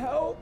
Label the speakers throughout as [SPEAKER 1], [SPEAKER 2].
[SPEAKER 1] help!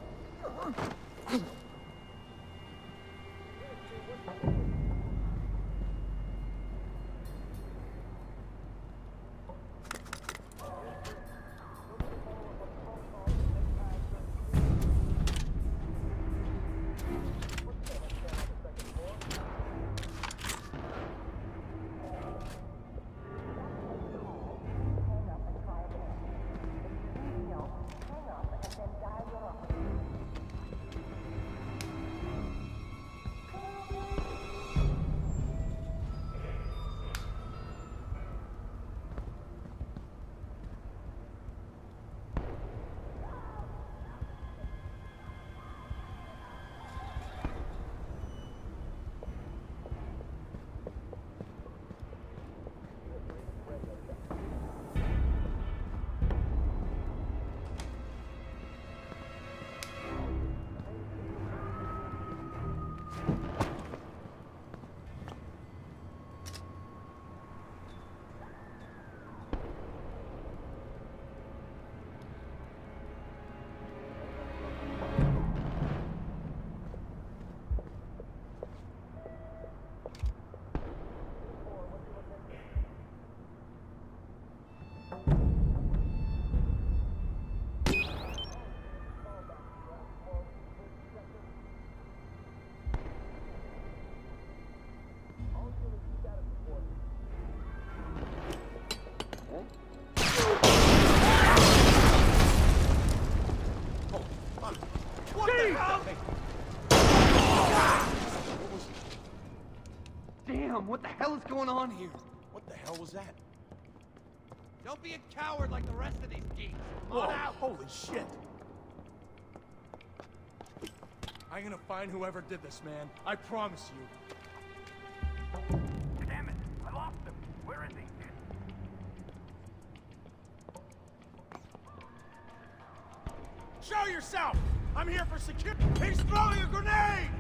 [SPEAKER 1] Damn, what the hell is going on here?
[SPEAKER 2] What the hell was that?
[SPEAKER 3] Don't be a coward like the rest of these geeks. Come
[SPEAKER 2] Whoa,
[SPEAKER 3] on out.
[SPEAKER 2] holy shit! I'm gonna find whoever did this, man. I promise you.
[SPEAKER 4] Damn it! I lost him. Where is he?
[SPEAKER 2] Show yourself! I'm here for security. He's throwing a grenade!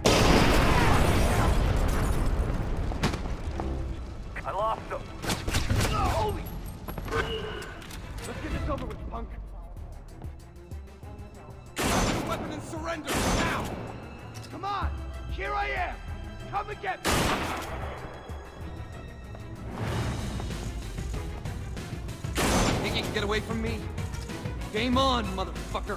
[SPEAKER 4] I lost him.
[SPEAKER 1] Holy! Let's get this over with, punk.
[SPEAKER 3] Drop your weapon and surrender now.
[SPEAKER 1] Come on! Here I am! Come and get me!
[SPEAKER 3] Think you can get away from me? Game on, motherfucker.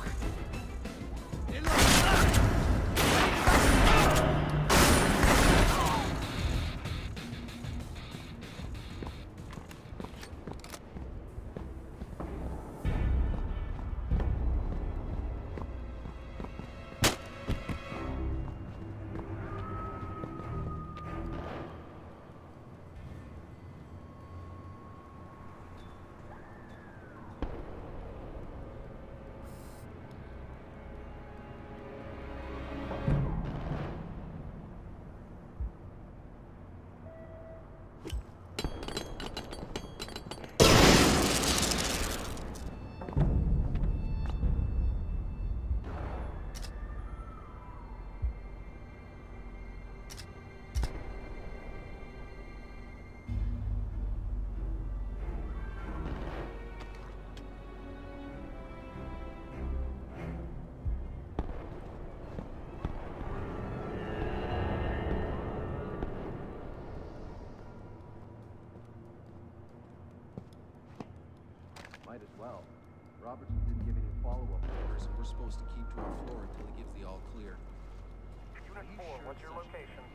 [SPEAKER 5] Might as well. Robertson didn't give any follow-up orders, and we're supposed to keep to our floor until he gives the all clear.
[SPEAKER 4] Unit 4, what's your location?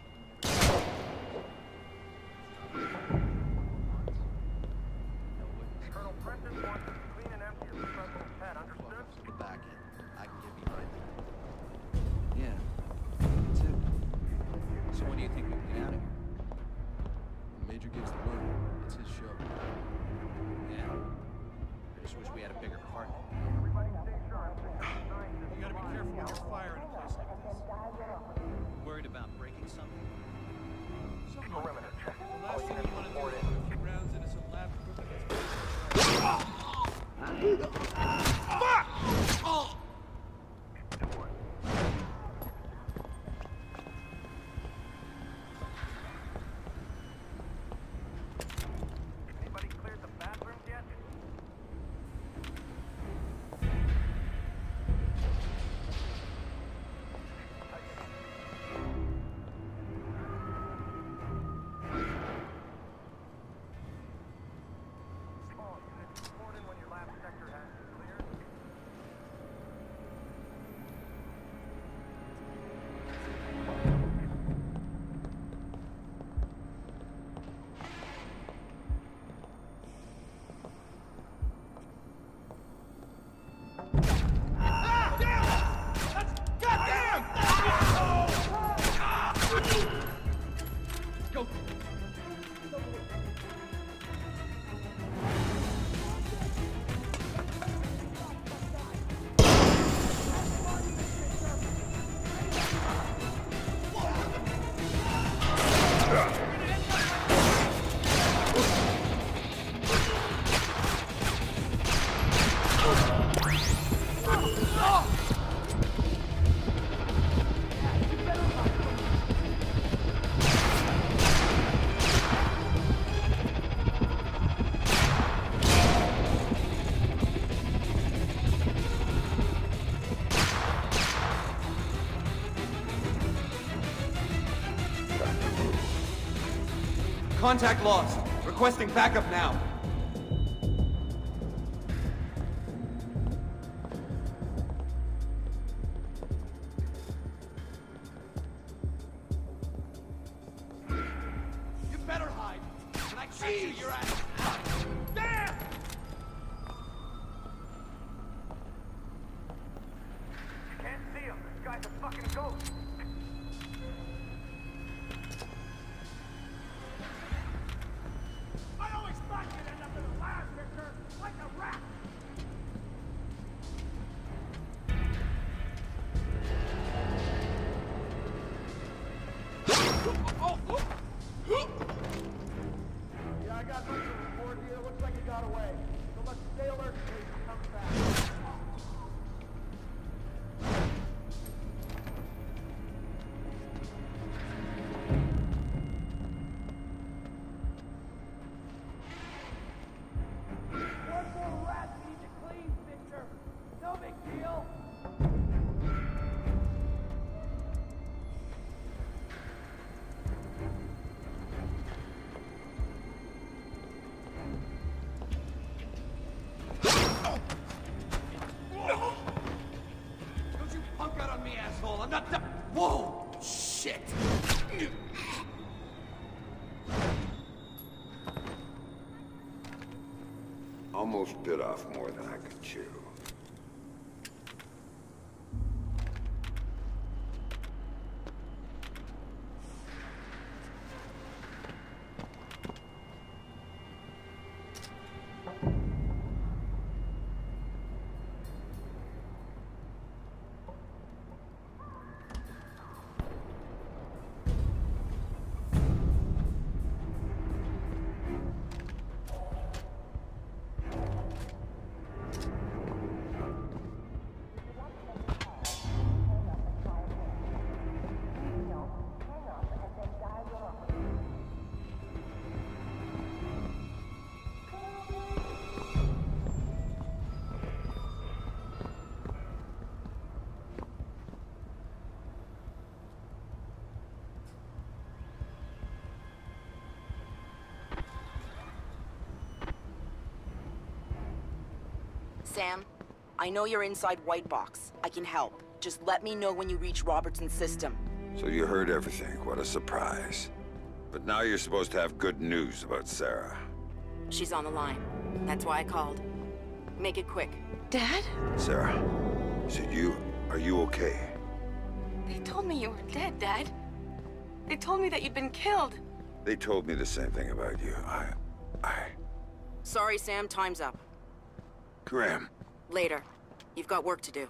[SPEAKER 4] Colonel Prentice wants us to clean and empty your personal pad, understood?
[SPEAKER 5] To the back end. I can get behind them. Yeah, that's it. So when do you think we can get out of here? When Major gives the word. It's his show. Yeah. I just wish we had a bigger part.
[SPEAKER 4] Everybody stay sharp.
[SPEAKER 2] You gotta be careful when you're firing a place like this.
[SPEAKER 6] Worried about breaking something?
[SPEAKER 4] Perimeter check.
[SPEAKER 3] The
[SPEAKER 4] All
[SPEAKER 3] last thing
[SPEAKER 4] units
[SPEAKER 3] you want to do
[SPEAKER 4] report
[SPEAKER 3] is
[SPEAKER 4] in.
[SPEAKER 3] put a few rounds into some lab equipment that's...
[SPEAKER 2] Fuck!
[SPEAKER 3] Oh!
[SPEAKER 4] Anybody cleared the bathrooms yet?
[SPEAKER 3] Contact lost. Requesting backup now.
[SPEAKER 2] You better hide. When I catch you, your ass. Damn!
[SPEAKER 4] Can't see him. This guy's a fucking ghost.
[SPEAKER 1] I always thought you'd end up in the last, Victor, like a rat. Yeah, I got nothing to report here. Looks like he got away. So let's stay alert in case he comes back. One more rat needs to clean, Victor. No big deal.
[SPEAKER 3] Don't you punk out on me, asshole! I'm not done. Whoa! Shit!
[SPEAKER 7] Almost bit off more than I could chew.
[SPEAKER 8] Sam, I know you're inside White Box. I can help. Just let me know when you reach Robertson's system.
[SPEAKER 7] So you heard everything. What a surprise. But now you're supposed to have good news about Sarah.
[SPEAKER 8] She's on the line. That's why I called. Make it quick.
[SPEAKER 9] Dad?
[SPEAKER 7] Sarah, are you okay?
[SPEAKER 9] They told me you were dead, Dad. They told me that you'd been killed.
[SPEAKER 7] They told me the same thing about you.
[SPEAKER 8] Sorry, Sam. Time's up.
[SPEAKER 7] Graham.
[SPEAKER 8] Later. You've got work to do.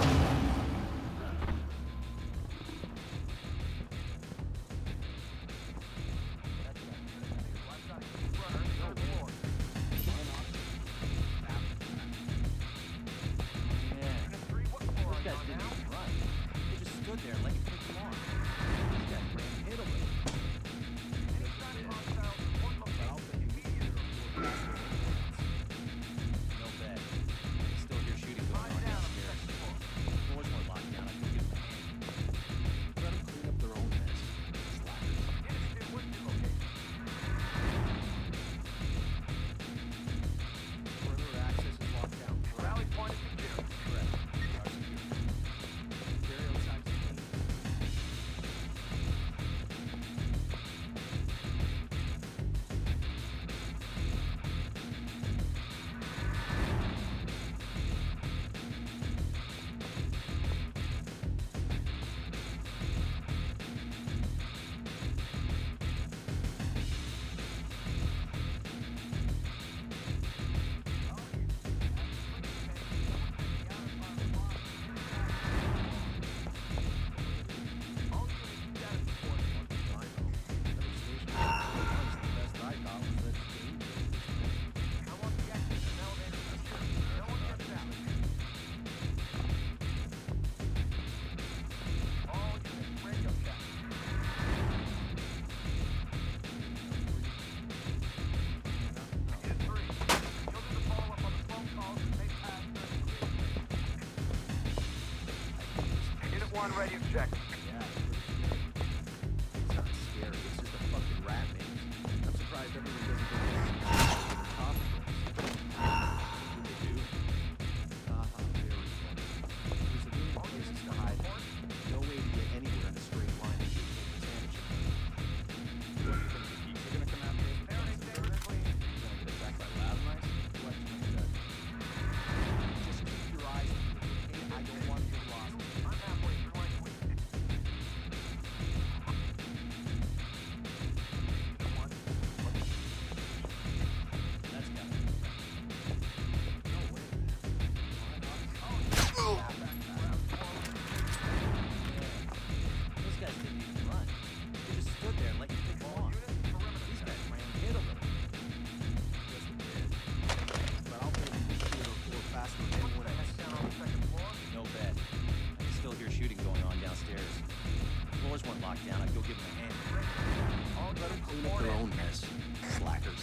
[SPEAKER 4] One ready to check.
[SPEAKER 5] It's not scary, it's just a fucking rat, man. I'm surprised
[SPEAKER 6] locked down, I'd go give them a hand.
[SPEAKER 5] Let them clean up their own mess. Slackers.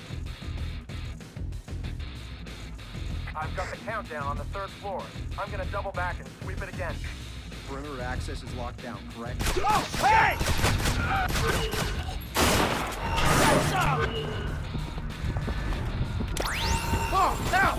[SPEAKER 4] I've got the countdown on the 3rd floor. I'm gonna double back and sweep it again.
[SPEAKER 5] Perimeter access is locked down, correct?
[SPEAKER 2] Oh, hey! Oh, now!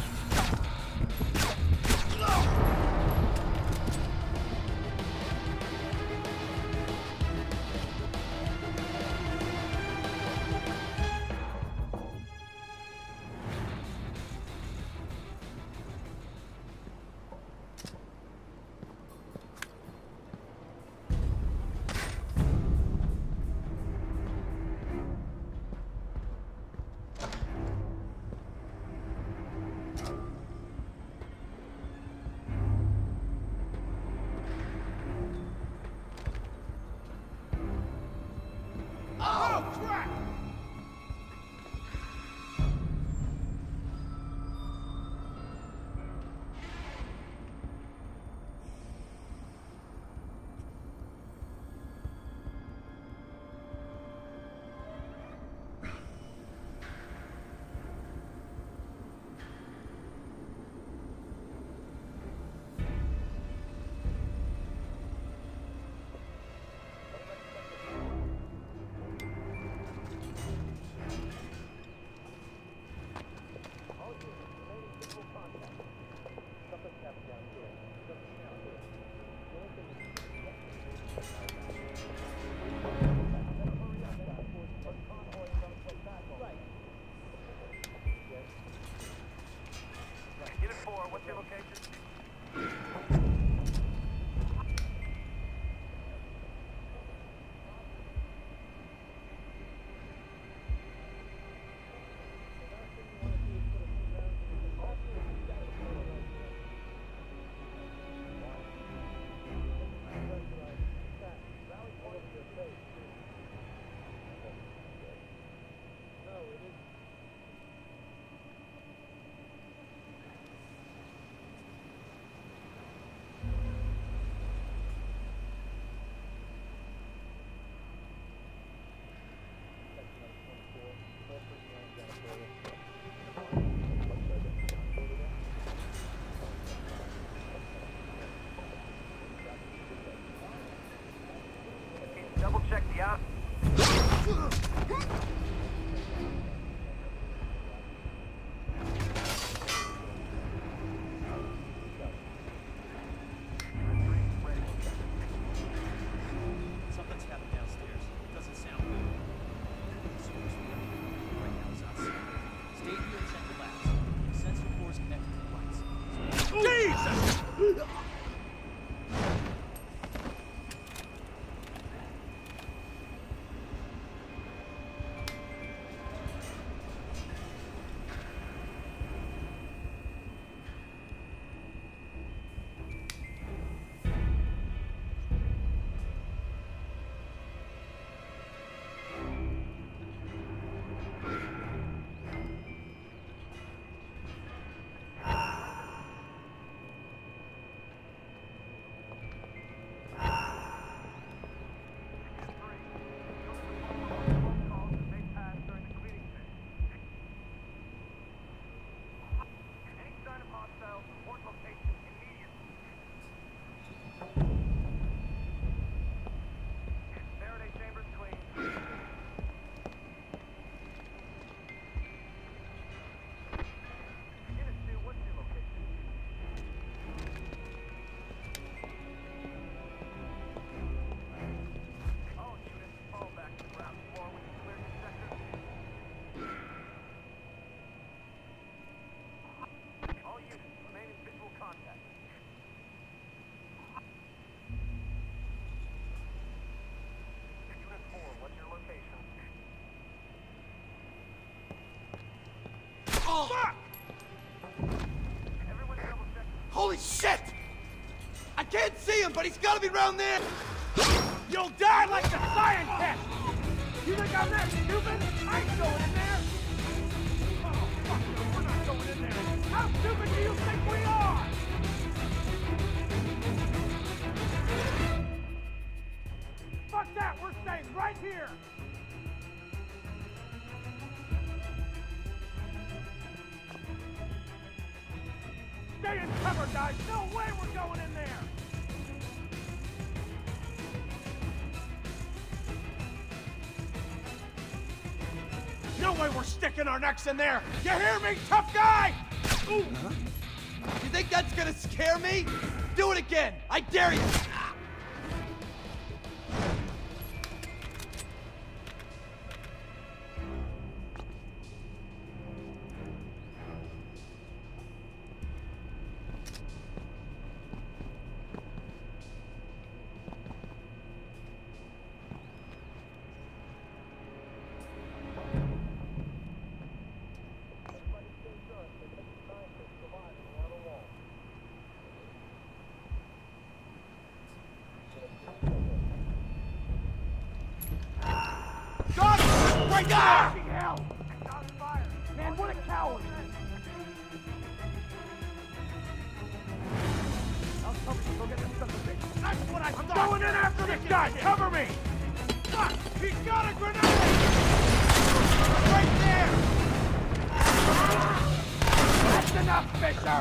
[SPEAKER 4] Unit 4, what's your location? Double check the out.
[SPEAKER 6] Something's happened downstairs. It doesn't sound good. So much we have to do right now is outside. Stay here and check the labs. The sensor core is connected to the lights.
[SPEAKER 2] Jesus!
[SPEAKER 3] Holy shit! I can't see him, but he's gotta be around there!
[SPEAKER 2] You'll die like the scientist! You think I'm that stupid? I ain't going in there! Oh, fuck no, we're not going in there! How stupid do you think we are? Fuck that! way we're going in there! No way we're sticking our necks in there! You hear me, tough guy? Ooh.
[SPEAKER 3] You think that's gonna scare me? Do it again! I dare you!
[SPEAKER 2] Got him! Right there! Hell! Man, what a coward! I'll cover you. Go get this son of a bitch. That's what I thought! I'm going in after this guy! Cover me! Fuck! He's got a grenade! Right there! That's enough, Fisher!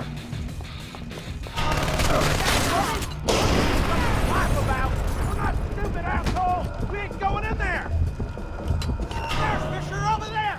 [SPEAKER 2] Laugh about! We're not stupid, asshole! We ain't going in there! There's Fisher over there!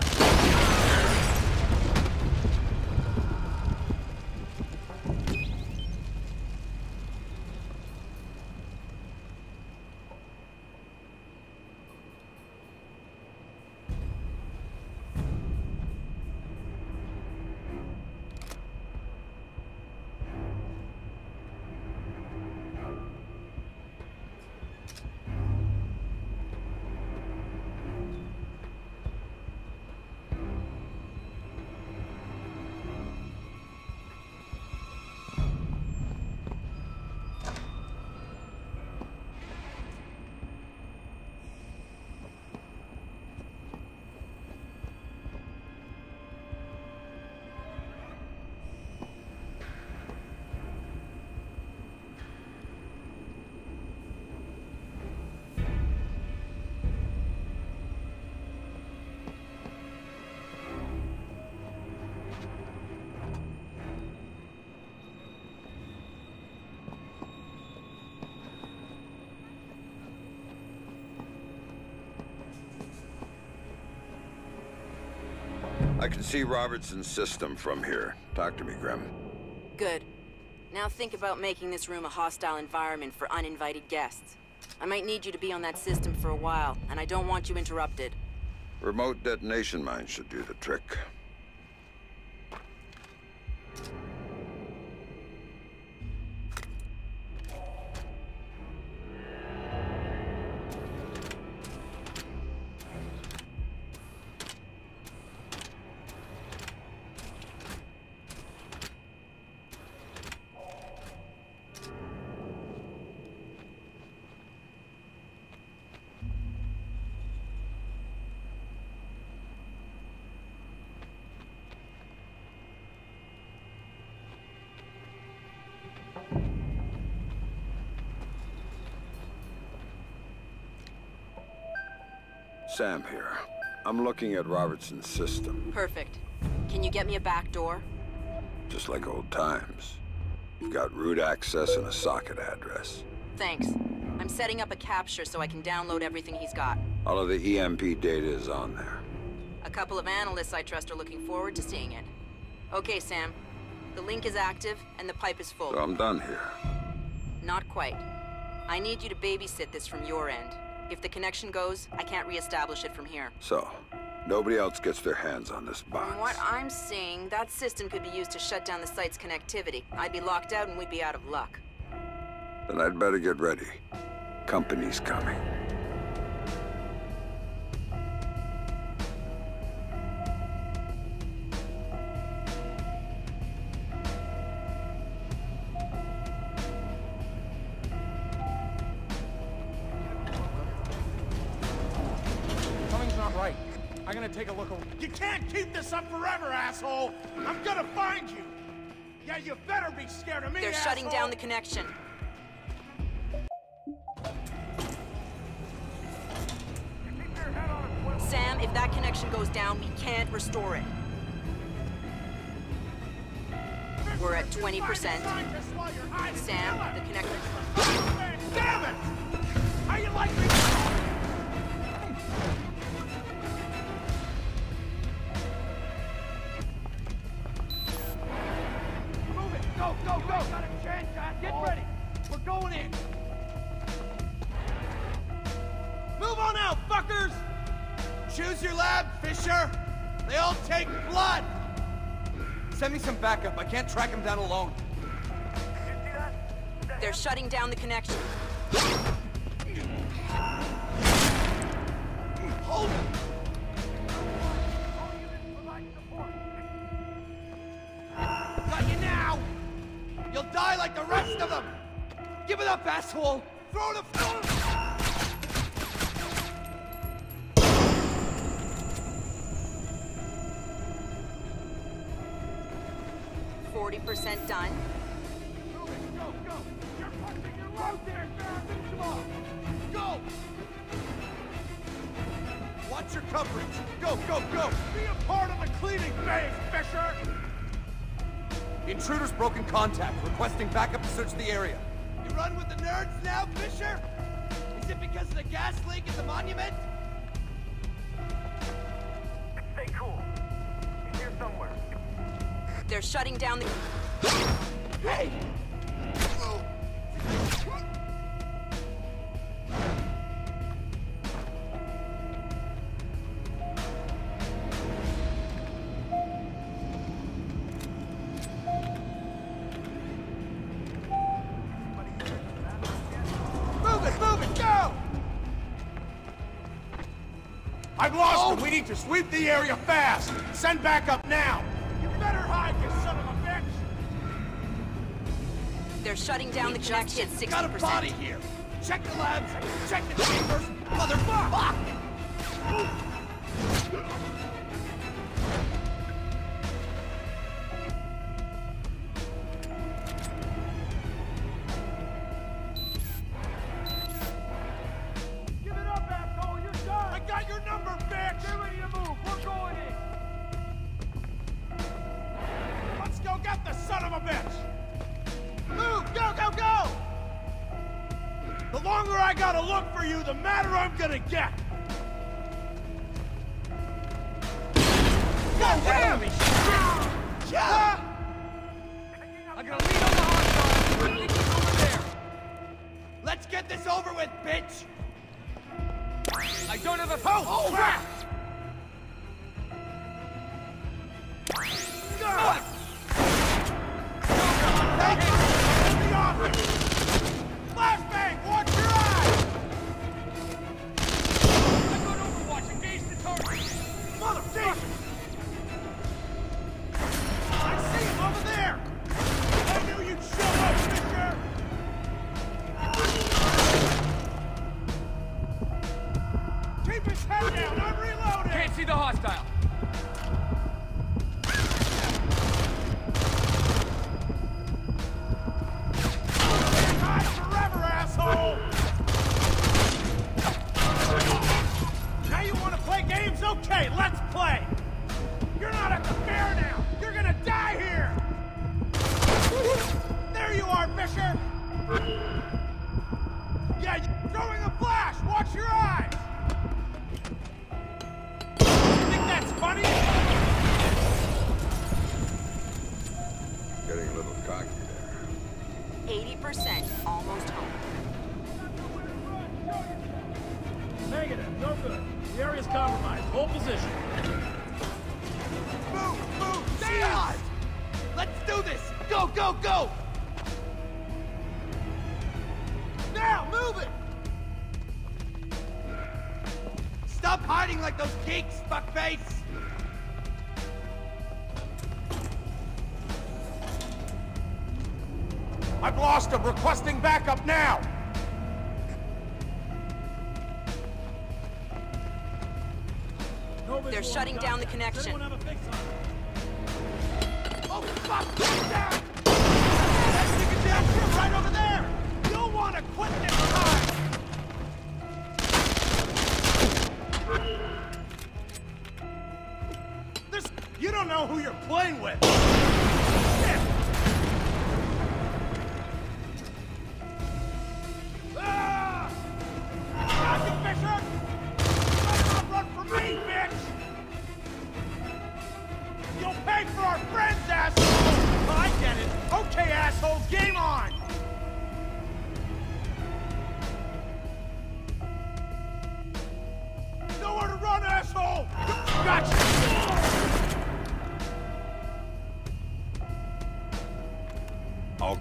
[SPEAKER 7] I can see Robertson's system from here. Talk to me, Grim.
[SPEAKER 8] Good. Now think about making this room a hostile environment for uninvited guests. I might need you to be on that system for a while, and I don't want you interrupted.
[SPEAKER 7] Remote detonation mines should do the trick. Sam here. I'm looking at Robertson's system.
[SPEAKER 8] Perfect. Can you get me a back door?
[SPEAKER 7] Just like old times. You've got root access and a socket address.
[SPEAKER 8] Thanks. I'm setting up a capture so I can download everything he's got.
[SPEAKER 7] All of the EMP data is on there.
[SPEAKER 8] A couple of analysts I trust are looking forward to seeing it. Okay, Sam. The link is active and the pipe is full.
[SPEAKER 7] So I'm done here.
[SPEAKER 8] Not quite. I need you to babysit this from your end. If the connection goes, I can't re-establish it from here.
[SPEAKER 7] So, nobody else gets their hands on this box.
[SPEAKER 8] From what I'm seeing, that system could be used to shut down the site's connectivity. I'd be locked out and we'd be out of luck.
[SPEAKER 7] Then I'd better get ready. Company's coming.
[SPEAKER 2] Something's not right. I'm gonna take a look over. You can't keep this up forever, asshole! I'm gonna find you! Yeah, you better be scared of me,
[SPEAKER 8] They're
[SPEAKER 2] asshole!
[SPEAKER 8] shutting down the connection. Sam, if that connection goes down, we can't restore it. We're at 20%. Sam, the connector.
[SPEAKER 2] Damn it! How you like me? Move it! Go, go, go! Got a chance, Jack. Get ready. We're going in. Move on out, fuckers!
[SPEAKER 3] Choose your lab, Fisher! They all take blood! Send me some backup. I can't track him down alone.
[SPEAKER 8] They're shutting down the connection.
[SPEAKER 3] Hold it! Got you now! You'll die like the rest of them! Give it up, asshole! Throw the phone!
[SPEAKER 8] 40% done.
[SPEAKER 2] Go, go! You're punching your load there, Sarah! Finish them off!
[SPEAKER 3] Go! Watch your coverage! Go, go, go!
[SPEAKER 2] Be a part of the cleaning phase, Fisher!
[SPEAKER 3] The intruder's broken contact, requesting backup to search the area. You run with the nerds now, Fisher? Is it because of the gas leak at the monument?
[SPEAKER 4] Stay cool. He's here somewhere.
[SPEAKER 8] They're shutting down the...
[SPEAKER 3] Hey! Move it, go!
[SPEAKER 2] I've lost him! We need to sweep the area fast! Send backup now! You better hide, you son of a bitch!
[SPEAKER 8] They're shutting down the connection at 60%.
[SPEAKER 3] Got a body here! Check the labs, check the chambers, motherfuck!
[SPEAKER 2] Give it up, asshole! You're done! I got your number, bitch! Get ready to move! We're going in! Let's go get the son of a bitch! Move! Go, go, go! The longer I gotta look for you, the madder I'm gonna get! God damn it!
[SPEAKER 3] Yeah!
[SPEAKER 2] I'm gonna lead on the hostile! Over there!
[SPEAKER 3] Let's get this over with, bitch!
[SPEAKER 2] I don't have a post! Oh, crap! God! The office! Flashbang! Watch your eyes! I'm on Overwatch. Engage the target! Motherfucker! I see him over there! I knew you'd show up, Fisher! Keep his head down! I'm reloading! Can't see the hostile! Hide forever, asshole! Now you want to play games? Okay, let's play! You're not at the fair now! You're gonna die here! There you are, Fisher! Yeah, you're throwing a flash! Watch your eyes! Think that's funny?
[SPEAKER 7] Getting a little cocky there.
[SPEAKER 8] 80%, almost home.
[SPEAKER 2] Negative, no good. The area's compromised. Hold position.
[SPEAKER 3] Move! Stay on! Let's do this! Go, go, go!
[SPEAKER 2] Now, move it!
[SPEAKER 3] Stop hiding like those geeks, fuckface!
[SPEAKER 2] I've lost him. Requesting backup now.
[SPEAKER 8] They're shutting down the connection.
[SPEAKER 2] Oh, fuck! Get down! That's the connection right over there! You'll want to quit this time! You don't know who you're playing with! Shit!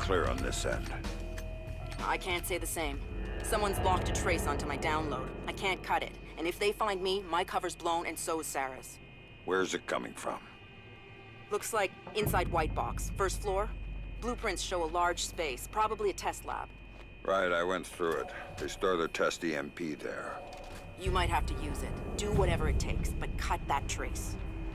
[SPEAKER 7] clear on this end.
[SPEAKER 8] I can't say the same. Someone's locked a trace onto my download. I can't cut it. And if they find me, my cover's blown and so is Sarah's.
[SPEAKER 7] Where's it coming from?
[SPEAKER 8] Looks like inside White Box, first floor. Blueprints show a large space, probably a test lab.
[SPEAKER 7] Right, I went through it. They store their test EMP there.
[SPEAKER 8] You might have to use it. Do whatever it takes, but cut that trace.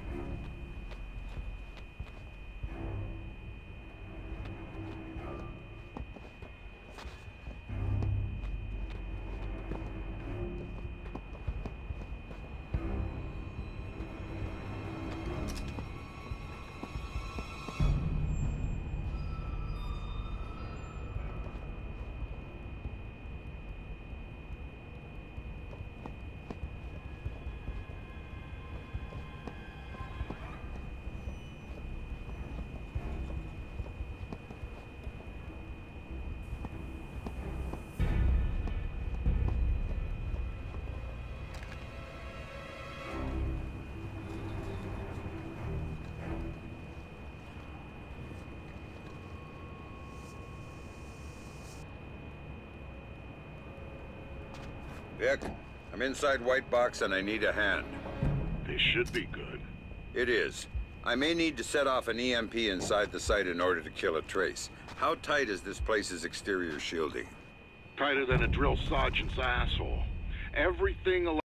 [SPEAKER 7] Vic, I'm inside White Box and I need a hand.
[SPEAKER 10] This should be good.
[SPEAKER 7] It is. I may need to set off an EMP inside the site in order to kill a trace. How tight is this place's exterior shielding?
[SPEAKER 10] Tighter than a drill sergeant's asshole. Everything